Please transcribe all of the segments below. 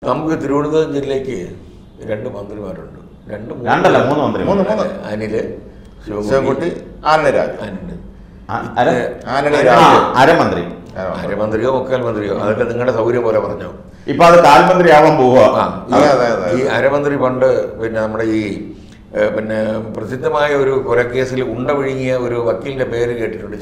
നമുക്ക് തിരുവനന്തപുരം ജില്ലയ്ക്ക് 2 മന്ത്രിമാരുണ്ട്. 3 അനില്, ശിവൻകുട്ടി, ആനരാജ്. അരമന്ത്രിയോ മുക്കാൽ മന്ത്രിയോ അതൊക്കെ നിങ്ങളുടെ സൗകര്യം പോലെ പറഞ്ഞോ. ഇപ്പൊ അത് കാൽമന്ത്രി ആവാൻ പോവുക. ഈ അരമന്ത്രി പണ്ട് പിന്നെ നമ്മുടെ ഈ പിന്നെ പ്രസിദ്ധമായ ഒരു കൊലക്കേസിൽ ഉണ്ട വിഴുങ്ങിയ ഒരു വക്കീലിന്റെ പേര് കേട്ടിട്ടുണ്ട്.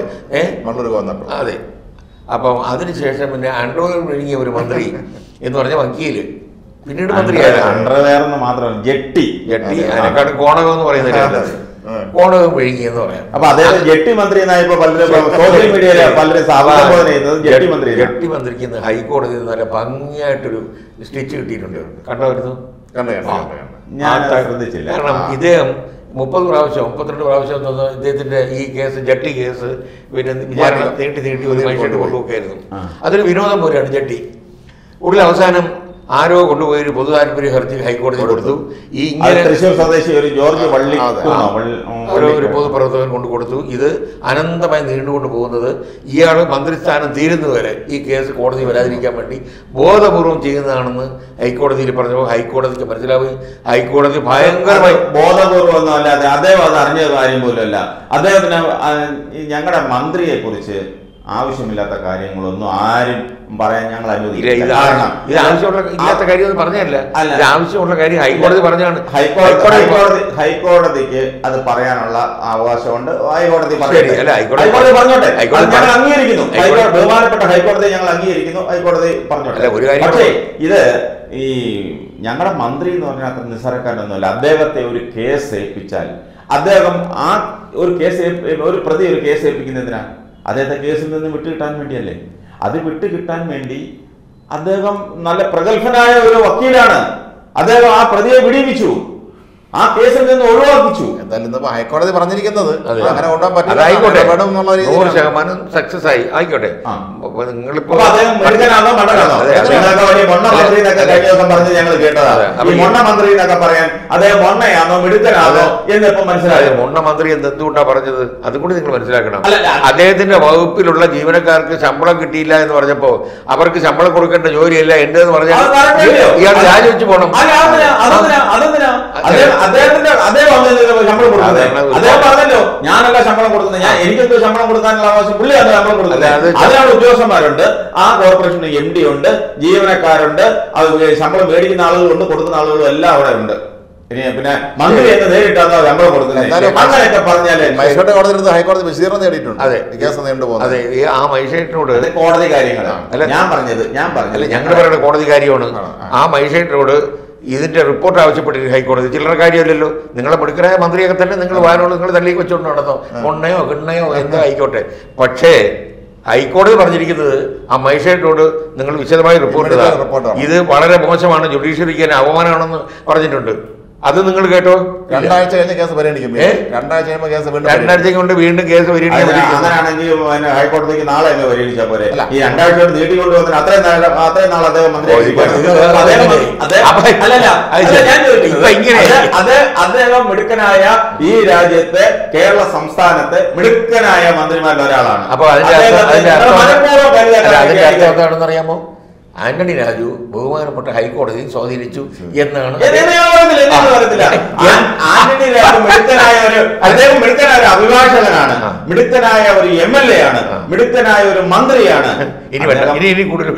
അതെ. അപ്പം അതിനുശേഷം പിന്നെ അണ്ടർവെയർ വിഴുങ്ങിയ ഒരു മന്ത്രി എന്ന് പറഞ്ഞ വക്കീല് പിന്നീട് മന്ത്രിയായിരുന്നു. മാത്രമല്ല ജെട്ടി അതിനെക്കാട് കോണകം എന്ന് പറയുന്നത് കോണകം വിഴുങ്ങി എന്ന് പറയാം. അപ്പൊ അദ്ദേഹം ജെട്ടി മന്ത്രി എന്നായപ്പോ പലരും സോഷ്യൽ മീഡിയയിൽ പലരും സാധാരണ ചെയ്യുന്നത് ജെട്ടി മന്ത്രിക്ക് ഹൈക്കോടതിയിൽ നല്ല ഭംഗിയായിട്ടൊരു സ്റ്റിച്ച് കിട്ടിയിട്ടുണ്ട്. കണ്ടായിരുന്നു? ശ്രദ്ധിച്ചില്ല. കാരണം ഇദ്ദേഹം 32 പ്രാവശ്യം ഇദ്ദേഹത്തിന്റെ ഈ കേസ് ജട്ടി കേസ് പിന്നെ വിചാരണ നീട്ടി ഒരു മനുഷ്യന്റെ കൊണ്ടുപോക്കായിരുന്നു. അതൊരു വിനോദം പോലെയാണ് ജട്ടി. ഉള്ളിൽ അവസാനം ആരോ കൊണ്ടുപോയി ഒരു പൊതു താല്പര്യ ഹർജി ഹൈക്കോടതി കൊടുത്തു. ഈ ഇങ്ങനെ തൃശ്ശൂർ സ്വദേശി ഒരു ജോർജ് വള്ളി ഒരു പൊതുപ്രവർത്തകൻ കൊണ്ട് കൊടുത്തു. ഇത് അനന്തമായി നീണ്ടുകൊണ്ട് പോകുന്നത് ഇയാൾ മന്ത്രിസ്ഥാനം തീരുന്നവരെ ഈ കേസ് കോടതി വരാതിരിക്കാൻ വേണ്ടി ബോധപൂർവം ചെയ്യുന്നതാണെന്ന് ഹൈക്കോടതിയിൽ പറഞ്ഞപ്പോൾ ഹൈക്കോടതിക്ക് മനസ്സിലാവുകയും ഹൈക്കോടതി ഭയങ്കരമായി ബോധപൂർവം ഒന്നും അല്ലാതെ അദ്ദേഹം അത് അറിഞ്ഞ കാര്യം പോലുമല്ല. അദ്ദേഹത്തിന് ഞങ്ങളുടെ മന്ത്രിയെ കുറിച്ച് ആവശ്യമില്ലാത്ത കാര്യങ്ങളൊന്നും ആരും പറയാൻ ഞങ്ങൾ അനുവദിക്കില്ല. ഇത് ആവശ്യമുള്ള ഇല്ലാത്ത കാര്യം പറഞ്ഞല്ല, ആവശ്യമുള്ള കാര്യം ഹൈക്കോടതി പറഞ്ഞാണ്. ഹൈക്കോടതിക്ക് അത് പറയാനുള്ള അവകാശമുണ്ട്. ഹൈക്കോടതി പറഞ്ഞോട്ടെ, ഞങ്ങൾ അംഗീകരിക്കുന്നു. ബഹുമാനപ്പെട്ട ഹൈക്കോടതി ഞങ്ങൾ അംഗീകരിക്കുന്നു. ഹൈക്കോടതി പറഞ്ഞോട്ടെ. പക്ഷേ ഇത് ഈ ഞങ്ങളുടെ മന്ത്രി എന്ന് പറഞ്ഞാൽ അത്ര നിസ്സാരക്കാരനൊന്നുമല്ല. അദ്ദേഹത്തെ ഒരു കേസ് ഏൽപ്പിച്ചാൽ അദ്ദേഹം ആ ഒരു പ്രതി ഒരു കേസ് ഏൽപ്പിക്കുന്നതിനാണ് അദ്ദേഹത്തെ കേസിൽ നിന്ന് വിട്ടുകിട്ടാൻ വേണ്ടിയല്ലേ. അത് വിട്ടുകിട്ടാൻ വേണ്ടി അദ്ദേഹം നല്ല പ്രഗത്ഭനായ ഒരു വക്കീലാണ്. അദ്ദേഹം ആ പ്രതിയെ വിടിവിച്ചു, ആ കേസിൽ നിന്ന് ഒഴിവാക്കിച്ചു. എന്തായാലും ഹൈക്കോടതി പറഞ്ഞിരിക്കുന്നത് അങ്ങനെ കൊണ്ടുപോകാൻ പറ്റും. സക്സസ് ആയി ആയിക്കോട്ടെ. നിങ്ങളിപ്പോ മെടുക്കനാണോ മണ്ടനാണോ? പറഞ്ഞ് ഞങ്ങൾ കേട്ടതാണ്. ഈ മൊണ്ണ മന്ത്രി എന്നൊക്കെ പറയാൻ അദ്ദേഹം മൊണ്ണയാണോ മിടുക്കനാണോ എന്നിപ്പോ മനസ്സിലായോ? മൊണ്ണ മന്ത്രി എന്തുകൊണ്ടാ പറഞ്ഞത് അതുകൂടി നിങ്ങൾ മനസ്സിലാക്കണം. അദ്ദേഹത്തിന്റെ വകുപ്പിലുള്ള ജീവനക്കാർക്ക് ശമ്പളം കിട്ടിയില്ല എന്ന് പറഞ്ഞപ്പോ അവർക്ക് ശമ്പളം കൊടുക്കേണ്ട ജോലിയല്ല എന്റെ എന്ന് പറഞ്ഞാൽ ഇയാൾ രാജിവെച്ച് പോകണം. ശമ്പളം കൊടുക്കുന്നത് അദ്ദേഹം പറഞ്ഞല്ലോ, ഞാനല്ല ശമ്പളം കൊടുക്കുന്നത്, ഞാൻ എനിക്കെന്തോ ശമ്പളം കൊടുക്കാനുള്ള ആവശ്യം പുള്ളിയാണ് ശമ്പളം കൊടുക്കുന്നത്. അതിനുള്ള ഉദ്യോഗസ്ഥന്മാരുണ്ട്, ആ കോർപ്പറേഷന് MD ഉണ്ട്, ജീവനക്കാരുണ്ട്, ശമ്പളം മേടിക്കുന്ന ആളുകളുണ്ട്, കൊടുക്കുന്ന ആളുകളും എല്ലാം അവിടെ ഉണ്ട്. പിന്നെ മന്ത്രി എന്ന് നേരിട്ടാണ് ശമ്പളം കൊടുക്കുന്നത്. അങ്ങനെയൊക്കെ പറഞ്ഞാല് മജിസ്ട്രേറ്റ് കോടതി ഹൈക്കോടതി വിശദീകരണം നേടിയിട്ടുണ്ട്. അതെ, കേസ് നീണ്ടുപോകുന്നത്. അതെ, ആ മജിസ്ട്രേറ്റിനോട് കോടതി കാര്യങ്ങളാണ് ഞാൻ പറഞ്ഞത്. ഞങ്ങൾ പറയുന്ന കോടതി കാര്യമാണ്. ആ മജിസ്ട്രേറ്റിനോട് ഇതിന്റെ റിപ്പോർട്ട് ആവശ്യപ്പെട്ടിട്ട് ഹൈക്കോടതി ചില്ലറ കാര്യമല്ലല്ലോ. നിങ്ങളെ മിടുക്കനായ മന്ത്രിയൊക്കെ തന്നെ നിങ്ങൾ വായനോട് നിങ്ങൾ തള്ളിക്ക് വെച്ചുകൊണ്ട് നടന്നോ, കൊണ്ണയോ കിണ്ണയോ എന്തോ ആയിക്കോട്ടെ. പക്ഷേ ഹൈക്കോടതി പറഞ്ഞിരിക്കുന്നത് ആ മജിസ്ട്രേറ്റിനോട് നിങ്ങൾ വിശദമായി റിപ്പോർട്ട് ചെയ്താൽ ഇത് വളരെ മോശമാണ്, ജുഡീഷ്യറിക്ക് അവമാനമാണെന്ന് പറഞ്ഞിട്ടുണ്ട്. അത് നിങ്ങൾ കേട്ടോ? 2 ആഴ്ച കഴിഞ്ഞ് കേസ് പരിഗണിക്കും. 2 ആഴ്ച കഴിയുമ്പോൾ കേസ് 2 ആഴ്ച കൊണ്ട് വീണ്ടും കേസ് പരിഗണിക്കും. അങ്ങനെയാണെങ്കിൽ ഹൈക്കോടതിക്ക് നാളെ പരിഗണിച്ചാൽ പോലെ. ഈ 2 ആഴ്ച കൊണ്ട് നീട്ടിക്കൊണ്ട് വന്നിട്ട് അത്രയും നാൾ അദ്ദേഹം മന്ത്രി അദ്ദേഹം മിടുക്കനായ ഈ രാജ്യത്തെ കേരള സംസ്ഥാനത്തെ മിടുക്കനായ മന്ത്രിമാരിൽ ഒരാളാണ്. അപ്പൊ അതിന്റെ അർത്ഥം എന്താണെന്ന് അറിയാമോ? ആന്റണി രാജു ബഹുമാനപ്പെട്ട ഹൈക്കോടതി സ്വാധീനിച്ചു എന്നാണ്. അദ്ദേഹം മിടുക്കനായ ഒരു അഭിഭാഷകനാണ്, മിടുക്കനായ ഒരു MLA ആണ്, മിടുക്കനായ ഒരു മന്ത്രിയാണ്. ഇനി കൂടുതൽ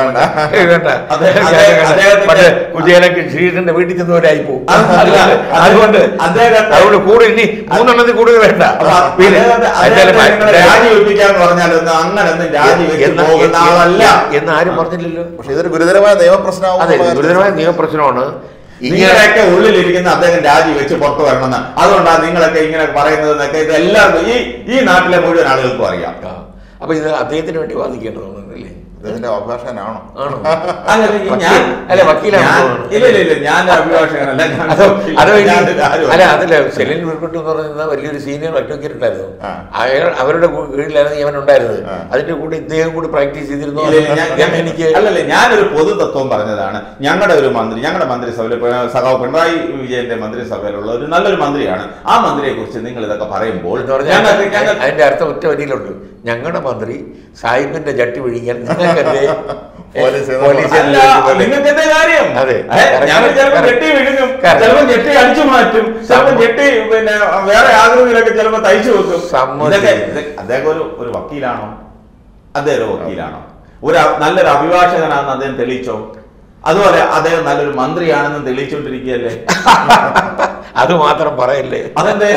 കുജേലക്ക് ശ്രീകൃഷ്ണന്റെ വീട്ടിൽ ചെന്നവരായി പോകും. അതുകൊണ്ട് കൂടുതൽ ഇനി 3 എണ്ണത്തിൽ കൂടുതൽ വേണ്ട. രാജിവെപ്പിക്കാന്ന് പറഞ്ഞാലൊന്നും അങ്ങനൊന്നും രാജിവെച്ച് പോകുന്ന ആളല്ല എന്ന് ആരും പറഞ്ഞില്ലല്ലോ. പക്ഷെ ഇതൊരു ഗുരുതരമായ നിയമപ്രശ്നമാണ്. അതെ, ഗുരുതരമായ നിയമപ്രശ്നമാണ്. ഇങ്ങനെയൊക്കെ ഉള്ളിലിരിക്കുന്ന അദ്ദേഹം രാജിവെച്ച് പുറത്തു വരണമെന്ന്, അതുകൊണ്ടാണ് നിങ്ങളൊക്കെ ഇങ്ങനെ പറയുന്നതെന്നൊക്കെ ഇത് എല്ലാവർക്കും ഈ നാട്ടിലെ മുഴുവൻ ആളുകൾക്കും അറിയാം. അപ്പൊ ഇത് അദ്ദേഹത്തിന് വേണ്ടി വാദിക്കേണ്ടതൊന്നുമില്ലേ? ഇതിന്റെ അഭിഭാഷകനാണോ? അല്ല, വക്കീലാണ്. ഞാൻ അഭിഭാഷകനല്ല. അതല്ല, സെലിൻ വിർക്കുട്ട് എന്ന് പറയുന്ന വലിയൊരു സീനിയർ അഡ്വക്കേറ്റ് ഉണ്ടായിരുന്നു. അവരുടെ കീഴിലായിരുന്നു ഇവൻ ഉണ്ടായിരുന്നത്. അതിന്റെ കൂടെ ഇദ്ദേഹം കൂടി പ്രാക്ടീസ് ചെയ്തിരുന്നു. അല്ലല്ലേ, ഞാനൊരു പൊതു തത്വം പറഞ്ഞതാണ്. ഞങ്ങളുടെ ഒരു മന്ത്രി, ഞങ്ങളുടെ മന്ത്രിസഭയിൽ സഖാവ് പിണറായി വിജയന്റെ മന്ത്രിസഭയിലുള്ള ഒരു നല്ലൊരു മന്ത്രിയാണ്. ആ മന്ത്രിയെ കുറിച്ച് നിങ്ങൾ ഇതൊക്കെ പറയുമ്പോൾ അതിന്റെ അർത്ഥം ഒറ്റ വരിയിലുണ്ട്. ഞങ്ങളുടെ മന്ത്രി സാഹിബിന്റെ ജട്ടി വിഴിഞ്ഞാൽ നിങ്ങൾക്കല്ലേ നിങ്ങൾക്ക് എന്താ കാര്യം? അതെ, ഞങ്ങൾ ചിലപ്പോൾ ഞെട്ടി വിഴുങ്ങും, ചിലപ്പോൾ ഞെട്ടി അടിച്ചു മാറ്റും, ചിലപ്പോൾ ഞെട്ടി പിന്നെ വേറെ ആകൃതിയിലൊക്കെ ചിലപ്പോൾ തയ്ച്ചു വെക്കും. അദ്ദേഹം ഒരു വക്കീലാണോ? അദ്ദേഹം ഒരു വക്കീലാണോ? നല്ലൊരു അഭിഭാഷകനാണെന്ന് അദ്ദേഹം തെളിയിച്ചോ? അതുപോലെ അദ്ദേഹം നല്ലൊരു മന്ത്രിയാണെന്ന് തെളിയിച്ചുകൊണ്ടിരിക്കുകയല്ലേ? അത് മാത്രം പറയല്ലേ. അതെന്തേ?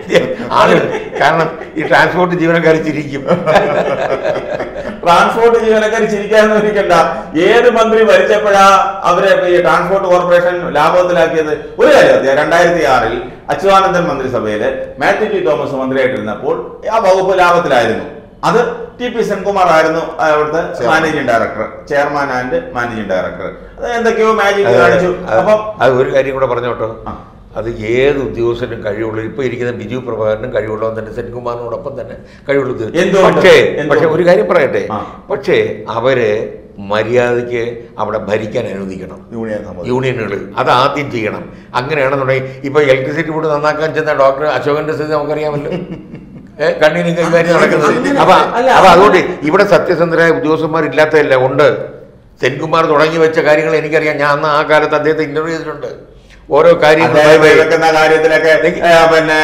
കാരണം ഈ ട്രാൻസ്പോർട്ട് ജീവനക്കാർ ചിരിക്കും. ട്രാൻസ്പോർട്ട് ജീവനക്കാർ ചിരിക്കാന്ന് ഇരിക്കണ്ട. ഏത് മന്ത്രി ഭരിച്ചപ്പോഴാ അവരെ ഈ ട്രാൻസ്പോർട്ട് കോർപ്പറേഷൻ ലാഭത്തിലാക്കിയത്? ഒരു കാര്യം, 2006 അച്യുതാനന്ദൻ മന്ത്രിസഭയില് മാത്യു ടി തോമസ് മന്ത്രിയായിട്ടിരുന്നപ്പോൾ ആ വകുപ്പ് ലാഭത്തിലായിരുന്നു. അത് ടി.പി. സെൻകുമാർ ആയിരുന്നു അവിടുത്തെ managing director, chairman and managing director. അത് എന്തൊക്കെയോ മാജിക് കാണിച്ചു. അപ്പം അത് ഒരു കാര്യം കൂടെ പറഞ്ഞോട്ടോ, അത് ഏത് ഉദ്യോഗസ്ഥനും കഴിവുള്ളൂ. ഇപ്പൊ ഇരിക്കുന്ന ബിജു പ്രഭാകരനും കഴിവുള്ളവൻ തന്നെ, സെൻകുമാറിനോടൊപ്പം തന്നെ കഴിവുള്ള ഉദ്യോഗസ്ഥൻ. പക്ഷേ ഒരു കാര്യം പറയട്ടെ, പക്ഷേ അവര് മര്യാദയ്ക്ക് അവിടെ ഭരിക്കാൻ അനുവദിക്കണം യൂണിയനുകൾ. അത് ആദ്യം ചെയ്യണം. അങ്ങനെയാണെന്നുണ്ടെങ്കിൽ ഇപ്പൊ ഇലക്ട്രിസിറ്റി ബോർഡ് നന്നാക്കാൻ ചെന്ന ഡോക്ടർ അശോകന്റെ സ്ഥിതി നമുക്കറിയാമല്ലോ, കണ്ണീരും കൈകാര്യം നടക്കുന്നത്. അപ്പൊ അതുകൊണ്ട് ഇവിടെ സത്യസന്ധരായ ഉദ്യോഗസ്ഥന്മാരില്ലാത്തതല്ല, ഉണ്ട്. സെൻകുമാർ തുടങ്ങി വെച്ച കാര്യങ്ങൾ എനിക്കറിയാം. ഞാൻ അന്ന് ആ കാലത്ത് അദ്ദേഹത്തെ ഇന്റർവ്യൂ ചെയ്തിട്ടുണ്ട്. ഓരോ വെക്കുന്ന കാര്യത്തിലൊക്കെ പിന്നെ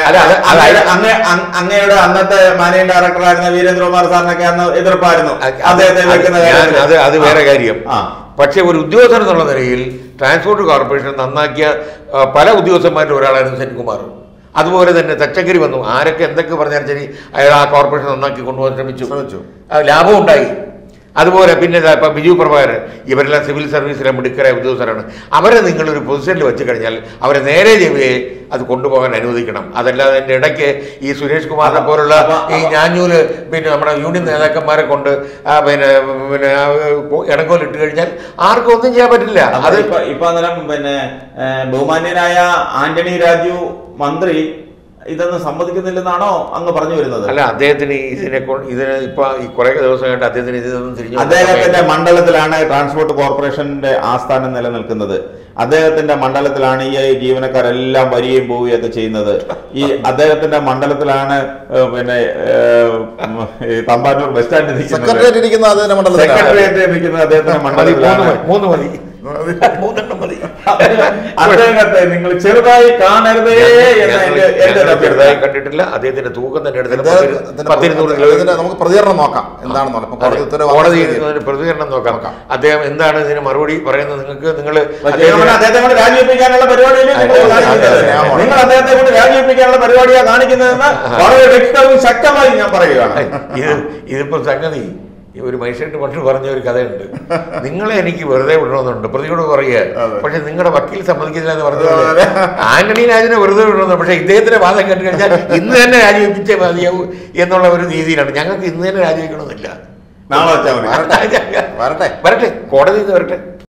അങ്ങയുടെ അന്നത്തെ മാനേജിംഗ് ഡയറക്ടറായിരുന്ന വീരേന്ദ്രകുമാർ സാറിനൊക്കെ അന്ന് എതിർപ്പായിരുന്നു അദ്ദേഹത്തെ വെക്കുന്ന. അത് വേറെ കാര്യം. പക്ഷെ ഒരു ഉദ്യോഗസ്ഥൻ എന്നുള്ള നിലയിൽ ട്രാൻസ്പോർട്ട് കോർപ്പറേഷൻ നന്നാക്കിയ പല ഉദ്യോഗസ്ഥന്മാരിൽ ഒരാളായിരുന്നു സെൻകുമാർ. അതുപോലെ തന്നെ തച്ചങ്കരി വന്നു. ആരൊക്കെ എന്തൊക്കെ പറഞ്ഞാൽ ശരി, അയാൾ ആ കോർപ്പറേഷൻ നന്നാക്കി കൊണ്ടുപോകാൻ ശ്രമിച്ചു, ലാഭം ഉണ്ടായി. അതുപോലെ പിന്നെ ഇപ്പൊ ബിജു പ്രഭാകരൻ, ഇവരെല്ലാം സിവിൽ സർവീസിലെ മിടുക്കരായ ഉദ്യോഗസ്ഥരാണ്. അവരെ നിങ്ങളൊരു പൊസിഷനിൽ വെച്ച് കഴിഞ്ഞാൽ അവരെ നേരെ ചെവിയെ അത് കൊണ്ടുപോകാൻ അനുവദിക്കണം. അതല്ലാതെ എൻ്റെ ഇടയ്ക്ക് ഈ സുരേഷ് കുമാറിനെ പോലുള്ള ഈ ഞാഞ്ഞൂല് പിന്നെ നമ്മുടെ യൂണിയൻ നേതാക്കന്മാരെ കൊണ്ട് പിന്നെ ഇടങ്കോലിട്ട് കഴിഞ്ഞാൽ ആർക്കും ഒന്നും ചെയ്യാൻ പറ്റില്ല. അത് ഇപ്പൊ അന്നേരം പിന്നെ ബഹുമാന്യനായ ആന്റണി രാജു മന്ത്രി ഇതൊന്നും സമ്മതിക്കുന്നില്ലെന്നാണോ അങ്ങ് പറഞ്ഞു വരുന്നത്? അല്ല, അദ്ദേഹത്തിന് ഇതിന് ഇപ്പൊ ഈ കുറെ ദിവസമായിട്ട് അദ്ദേഹത്തിന് ഇതൊന്നും തിരിഞ്ഞു. അദ്ദേഹത്തിന്റെ മണ്ഡലത്തിലാണ് ട്രാൻസ്പോർട്ട് കോർപ്പറേഷന്റെ ആസ്ഥാനം നിലനിൽക്കുന്നത്. അദ്ദേഹത്തിന്റെ മണ്ഡലത്തിലാണ് ഈ ജീവനക്കാരെല്ലാം വരികയും പോവുകയൊക്കെ ചെയ്യുന്നത്. ഈ അദ്ദേഹത്തിന്റെ മണ്ഡലത്തിലാണ് പിന്നെ തമ്പാനൂർ ബസ് സ്റ്റാൻഡിൽ സെക്രട്ടേറിയറ്റ് ഇരിക്കുന്നത് അദ്ദേഹത്തിന്റെ മണ്ഡലത്തിലാണ്. അദ്ദേഹത്തെ നിങ്ങൾ ചെറുതായി കാണരുതേ ചെറുതായി കണ്ടിട്ടില്ല. അദ്ദേഹത്തിന്റെ തൂക്കം തന്നെ നമുക്ക് പ്രതികരണം നോക്കാം എന്താണെന്ന്. കോടതി പ്രതികരണം നോക്കാം. അദ്ദേഹം എന്താണ് ഇതിന് മറുപടി പറയുന്നത്? നിങ്ങൾ അദ്ദേഹത്തെ കൊണ്ട് രാജിവെപ്പിക്കാനുള്ള പരിപാടിയിൽ നിങ്ങൾ അദ്ദേഹത്തെ കൊണ്ട് രാജിവെപ്പിക്കാനുള്ള പരിപാടിയാണ് കാണിക്കുന്നതെന്ന് വളരെ വ്യക്തവും ശക്തമായി ഞാൻ പറയുകയാണ്. ഇതിപ്പോ സംഗതി ഒരു മനുഷ്യന്റെ പണ്ട് പറഞ്ഞ ഒരു കഥയുണ്ട്. നിങ്ങളെ എനിക്ക് വെറുതെ വിടണമെന്നുണ്ട്, പ്രതിയോട് പറയുക. പക്ഷെ നിങ്ങളുടെ വക്കീൽ സമ്മതിക്കുന്നില്ല എന്ന് പറഞ്ഞത് ആന്റണി രാജിനെ വെറുതെ വിടണമെന്ന്. പക്ഷെ ഇദ്ദേഹത്തിന്റെ വാദം കേട്ട് കഴിഞ്ഞാൽ ഇന്ന് തന്നെ രാജിവെപ്പിച്ചേ മതിയാവൂ എന്നുള്ള ഒരു രീതിയിലാണ്. ഞങ്ങൾക്ക് ഇന്ന് തന്നെ രാജിവെക്കണമെന്നില്ല. നാളെ വരട്ടെ, വരട്ടെ, കോടതിയിൽ നിന്ന് വരട്ടെ.